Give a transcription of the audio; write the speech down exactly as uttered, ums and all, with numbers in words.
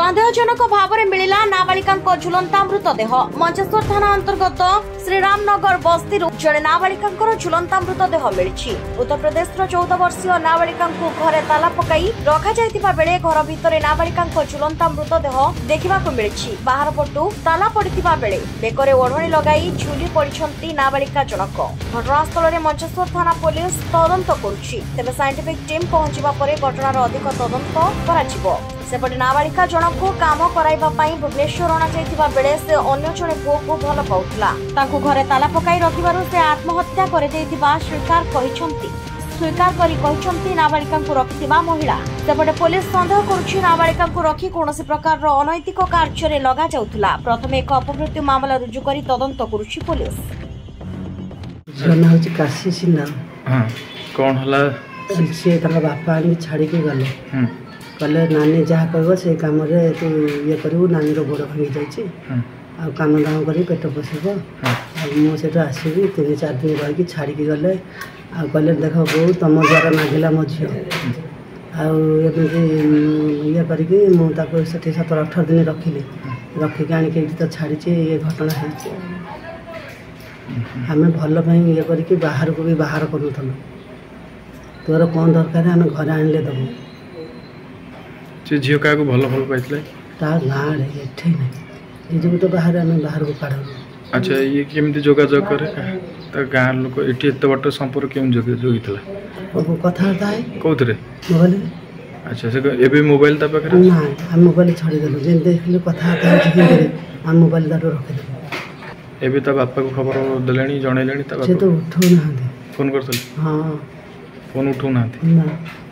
सन्देहजनक भाव में मिला नाबालिका झुलंता मृतदेह। मंचेश्वर थाना अंतर्गत श्रीरामनगर बस्ती जड़े नाबालिका झुलंता मृतदेह मिली। उत्तर प्रदेश चौदह वर्षीय नाबालिका घरे ताला पकाई रखा बेले घर भितर नाबालिका झुलंता मृतदेह देखा मिली। बाहर पटु ताला पड़ता बेले बेकरे ओढ़णी लगाई झुली पड़ी नाबालिका जनक। घटनास्थल में मंचेश्वर थाना पुलिस तदंत करुछि। तेबे साइंटिफिक टीम पहुंचवा परे घटनार अधिक तदंत कराजिवो। सेपटे नाबालिका जनक काम कराइबा पई भुवनेश्वर अणा जाइतिबा बेले से अन्य जणे पुओ को भल पाउथला। ताकू घरे ताला पकाई रखिबारु से आत्महत्या करे देइतिबा स्वीकार कहिसंती स्वीकार करी कहिसंती नाबालिका को रखितिबा महिला। सेपटे पुलिस संदेह करुछि नाबालिका को रखि कोनोसी प्रकार अनैतिक कार्य रे लगा जाउथला। प्रथमे एक अपमृत्यु मामला रुजु करी तदंत करुछि पुलिस। जना होछि काशी सिन्हा। हां कोन हला से तक बापा आनी छाड़ी के गले कहले नानी जहाँ कह से कम तू ये करू नानी गोड़ भांगी जाइए आ काम दाम कर पेट पोषब मुझे आसबि तीन चार दिन रही छाड़ी गले आ कहले देख बो तुम द्वारा नागिला मो झी आमती ये करके मुझे सतर अठर दिन रखिली रखिक आणिक तो छाड़ी ये घटना है। आम भल ये करके बाहर को भी बाहर करूँ तोर कौन दरकार आम घर आणले दबू से झील क्या भल भल पाई गाँव एठे नहीं ये तो बाहर आम बाहर को काढ़। अच्छा ये केमती जोगाजोग करे गाँ लोक ये एत बट संपर्क केम जोगी कथबार्ता है कौन मोबाइल। अच्छा से एबे मोबाइल ता पाखे ना आम मोबाइल छाड़देलु जे देखिले कथबार्ता आम मोबाइल तार रखिदेलु। एबे ता बापा को खबर देलेनी जणैलेनी ता से तो उठौ ना फोन करथले। हां फोन उठौ ना ना